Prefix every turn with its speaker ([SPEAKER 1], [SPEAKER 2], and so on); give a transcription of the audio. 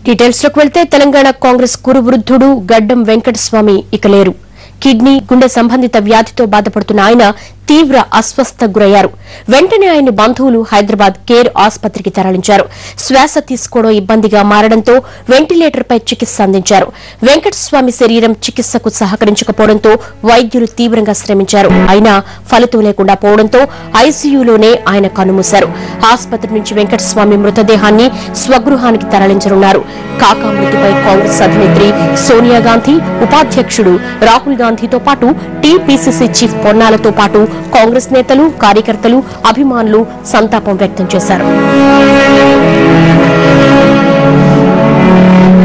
[SPEAKER 1] Details లోకి వెళ్తే తెలంగాణ కాంగ్రెస్ కురువృద్ధుడు గడ్డం వెంకటస్వామి ఇక లేరు. కిడ్నీ గుండె సంబంధిత వ్యాధితో బాధపడుతున్న ఆయన తీవ్ర అస్వస్థతకు గురయ్యారు. వెంటనే ఆయన బంధువులు హైదరాబాద్ కేర్ ఆసుపత్రికి తరలించారు. శ్వాస తీసుకోవడం ఇబ్బందిగా మారడంతో వెంటిలేటర్పై చికిత్స అందించారు. వెంకటస్వామి శరీరం చికిత్సకు సహకరించకపోవడంతో వైద్యులు తీవ్రంగా శ్రమించారు. అయినా ఫలితం లేకుండా పోవడంతో ఐసీయూలోనే ఆయన కన్నుమూశారు. ఆసుపత్రి నుంచి వెంకటస్వామి మృతదేహాన్ని స్వగృహానికి తరలించనున్నారు. కాకా మృతిపై కాంగ్రెస్ అధినేత్రి సోనియా గాంధీ, ఉపాధ్యక్షుడు రాహుల్ గాంధీతో పాటు టీపీసీసీ చీఫ్ పొన్నాలతో పాటు కాంగ్రెస్ నేతలు, కార్యకర్తలు, అభిమానులు సంతాపం వ్యక్తం చేశారు.